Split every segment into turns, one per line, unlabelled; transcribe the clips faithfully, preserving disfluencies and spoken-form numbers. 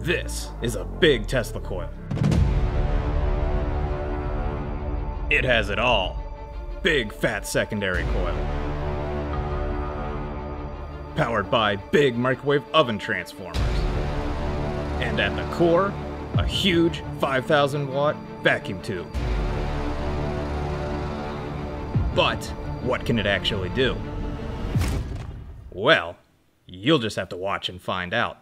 This is a big Tesla coil. It has it all. Big fat secondary coil. Powered by big microwave oven transformers. And at the core, a huge five thousand watt vacuum tube. But what can it actually do? Well, you'll just have to watch and find out.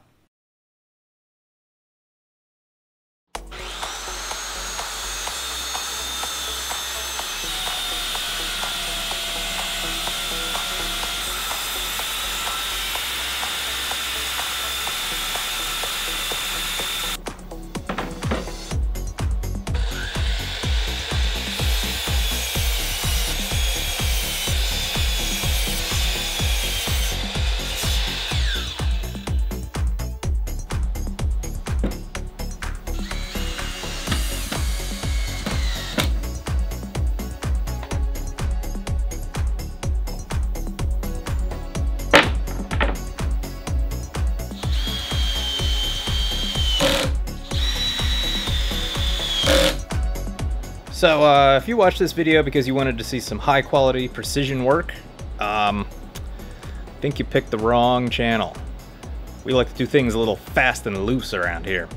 So, uh, if you watched this video because you wanted to see some high quality precision work, um, I think you picked the wrong channel. We like to do things a little fast and loose around here.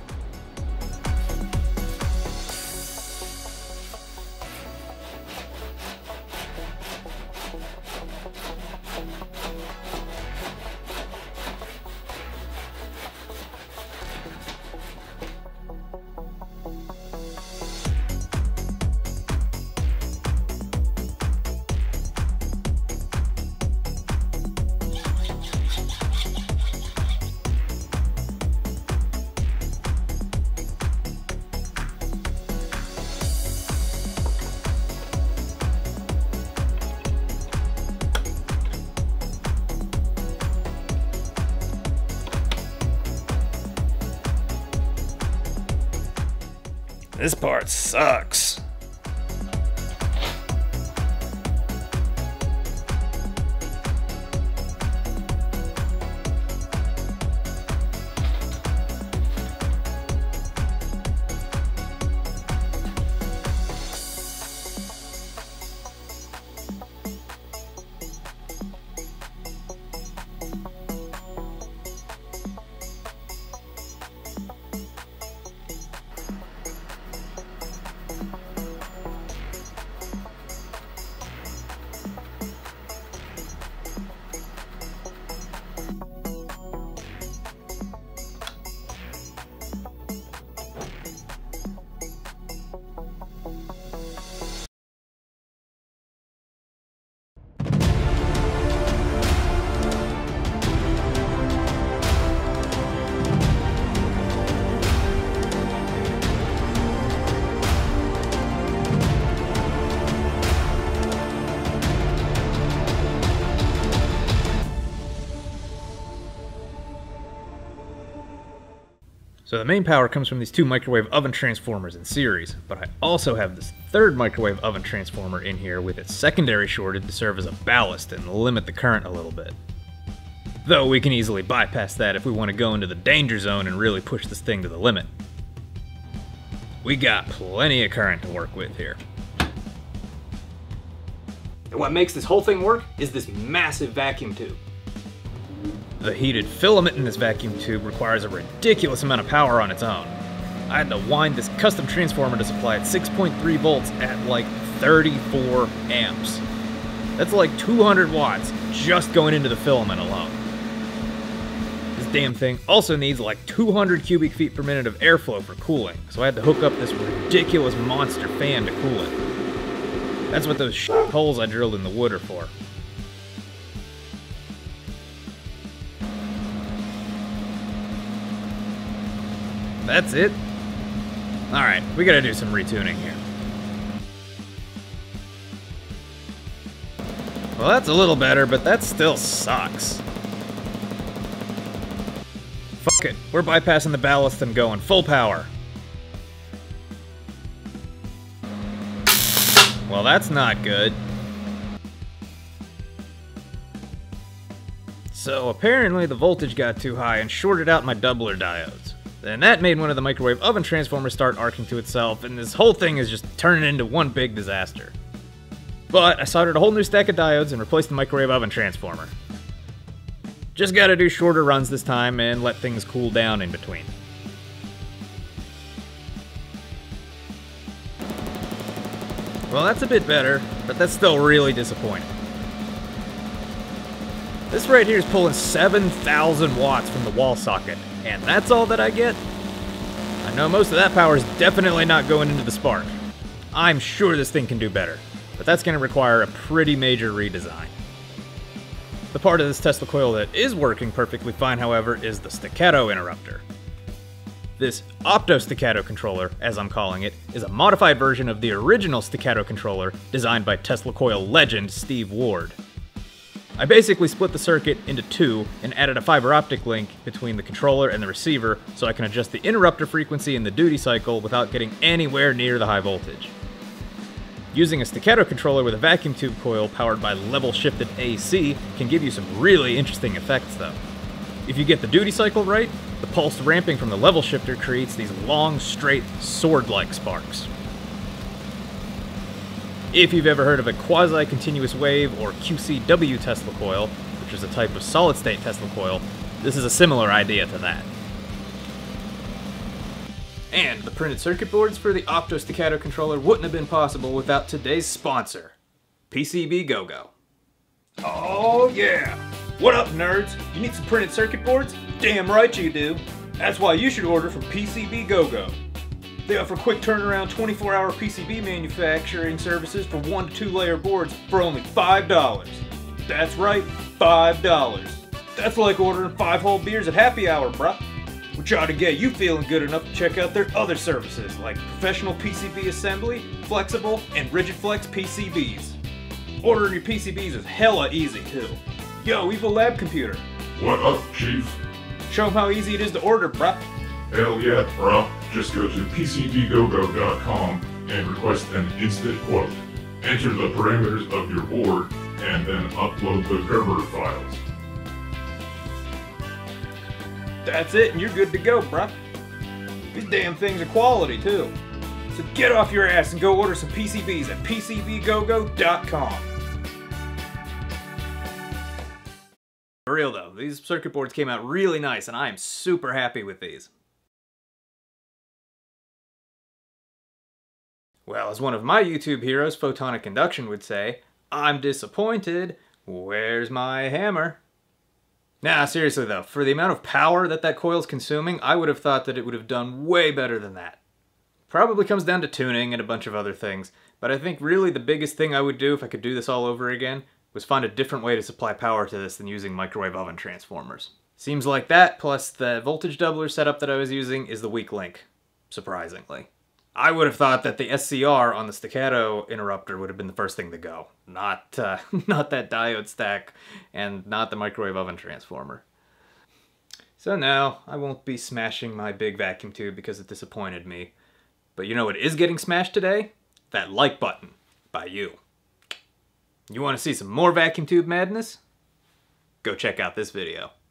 This part sucks. So the main power comes from these two microwave oven transformers in series, but I also have this third microwave oven transformer in here with its secondary shorted to serve as a ballast and limit the current a little bit. Though we can easily bypass that if we want to go into the danger zone and really push this thing to the limit. We got plenty of current to work with here. And what makes this whole thing work is this massive vacuum tube. The heated filament in this vacuum tube requires a ridiculous amount of power on its own. I had to wind this custom transformer to supply it six point three volts at like thirty-four amps. That's like two hundred watts just going into the filament alone. This damn thing also needs like two hundred cubic feet per minute of airflow for cooling, so I had to hook up this ridiculous monster fan to cool it. That's what those shit holes I drilled in the wood are for. That's it? Alright, we gotta do some retuning here. Well, that's a little better, but that still sucks. Fuck it, we're bypassing the ballast and going full power. Well, that's not good. So apparently the voltage got too high and shorted out my doubler diodes. And that made one of the microwave oven transformers start arcing to itself, and this whole thing is just turning into one big disaster. But I soldered a whole new stack of diodes and replaced the microwave oven transformer. Just gotta do shorter runs this time and let things cool down in between. Well, that's a bit better, but that's still really disappointing. This right here is pulling seven thousand watts from the wall socket, and that's all that I get? I know most of that power is definitely not going into the spark. I'm sure this thing can do better, but that's going to require a pretty major redesign. The part of this Tesla coil that is working perfectly fine, however, is the Staccato interrupter. This opto-staccato controller, as I'm calling it, is a modified version of the original Staccato controller designed by Tesla coil legend Steve Ward. I basically split the circuit into two and added a fiber optic link between the controller and the receiver so I can adjust the interrupter frequency and the duty cycle without getting anywhere near the high voltage. Using a Staccato controller with a vacuum tube coil powered by level shifted A C can give you some really interesting effects though. If you get the duty cycle right, the pulse ramping from the level shifter creates these long, straight, sword-like sparks. If you've ever heard of a quasi-continuous wave or Q C W Tesla coil, which is a type of solid-state Tesla coil, this is a similar idea to that. And the printed circuit boards for the Opto Staccato controller wouldn't have been possible without today's sponsor, P C B Go-Go. Oh yeah! What up, nerds? You need some printed circuit boards? Damn right you do! That's why you should order from P C B Go-Go. They offer quick turnaround twenty-four hour P C B manufacturing services for one to two layer boards for only five dollars. That's right, five dollars. That's like ordering five whole beers at happy hour, bruh. Which ought to get you feeling good enough to check out their other services like professional P C B assembly, flexible, and rigid flex P C Bs. Ordering your P C Bs is hella easy too. Yo, Evil Lab Computer.
What up, Chief?
Show them how easy it is to order, bruh.
Hell yeah, bro. Just go to P C B go go dot com and request an instant quote. Enter the parameters of your board and then upload the Gerber files.
That's it, and you're good to go, bruh. These damn things are quality, too. So get off your ass and go order some P C Bs at P C B go go dot com. For real though, these circuit boards came out really nice, and I am super happy with these. Well, as one of my YouTube heroes, Photonic Induction, would say, I'm disappointed. Where's my hammer? Nah, seriously though, for the amount of power that that coil's consuming, I would have thought that it would have done way better than that. Probably comes down to tuning and a bunch of other things, but I think really the biggest thing I would do if I could do this all over again was find a different way to supply power to this than using microwave oven transformers. Seems like that, plus the voltage doubler setup that I was using, is the weak link, surprisingly. I would have thought that the S C R on the Staccato interrupter would have been the first thing to go. Not, uh, not that diode stack, and not the microwave oven transformer. So no, I won't be smashing my big vacuum tube because it disappointed me. But you know what is getting smashed today? That like button, by you. You want to see some more vacuum tube madness? Go check out this video.